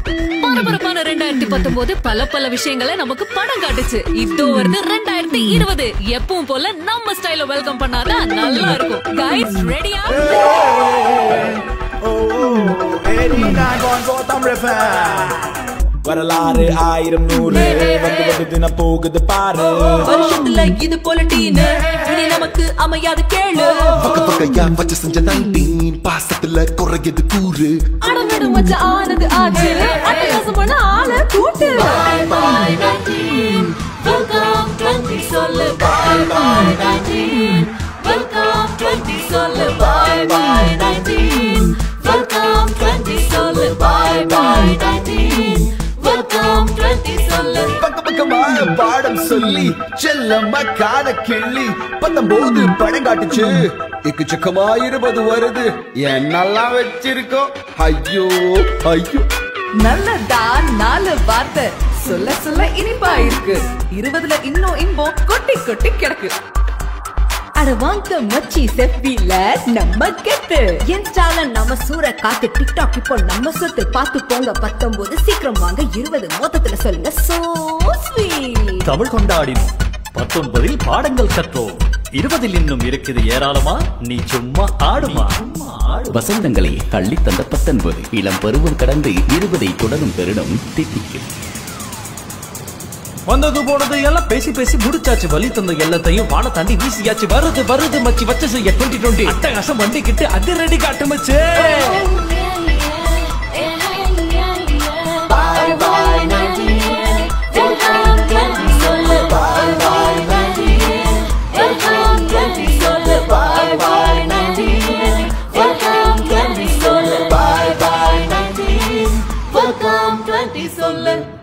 பரபரப்பான 2019 பல விஷயங்களை நமக்கு படம் காட்டுச்சு. இதோ வருது 2020. எப்பவும் போல நம்ம ஸ்டைல வெல்கம் பண்ணாதான் நல்லா இருக்கும். கைஸ் ரெடியா? வரலாறு 1000 100 வந்து தினம் போகுது பாரு. வருஷத்துல இது போல டீனு இனி நமக்கு அமையாது கேளு. பக்கையா வச்ச செஞ்ச 19 பாசத்துல குறையது கூறு. அடவிடும் வச்ச ஆனது ஆச்சு அட்டகாசம் பண்ண ஆள கூட்டு. Bye bye 19 welcome 20 சொல்லு. Bye bye 19 welcome 20 சொல்லு. Bye bye 19 welcome 20 சொல்லு. Bye bye 19 welcome 20 சொல்லு. பக்கமா பாடம் சொல்லி செல்லம்மா காத கிள்ளி 19 படம் காட்டுச்சு. எக்கச்சக்கமா 20 வருது என்னெல்லாம் வச்சிருக்கோம். ஐயோ ஐயோ நல்லதா 4 வார்த்தை சொல்ல சொல்ல இனிப்பா இருக்கு. 20ல இன்னும் இன்பம் கொட்டி கொட்டி கிடக்கு. அட வாங்க மச்சி செஃபில நம்ம கெத்து இன்ஸ்டால நம்ம சூற காத்து. டிக்டாக் இப்போ நம்ம சொத்து பாத்து போங்க. 19 சீக்கிரம் வாங்க. 20 மொத்தத்துல சொல்லுங்க. So sweet. தமிழ் கொண்டாடினோம். 19 பாடங்கள் கற்றோம். 20 இன்னும் இருக்குது ஏராளமா. நீ சும்மா ஆடுமா. வசந்தங்களை அள்ளி தந்த 19 இளம் பருவம் கடந்து 20 தொடரும் தருணம் திட்டிக்கும். வந்தது போனது எல்லாம் பேசி முடிச்சாச்சு. வலி தந்த எல்லாத்தையும் வாழ தாண்டி வீசியாச்சு. வருது மச்சி வச்ச செய்ய 2020 அட்டகாசம் வண்டிக்கிட்டு அது ரெடி காட்டு மச்சு. Bye bye 19 welcome 20 சொல்லு. Bye bye 19 welcome 20 சொல்லு. Bye bye 19 welcome 20 சொல்லு. Bye bye 19 welcome 20 சொல்லு.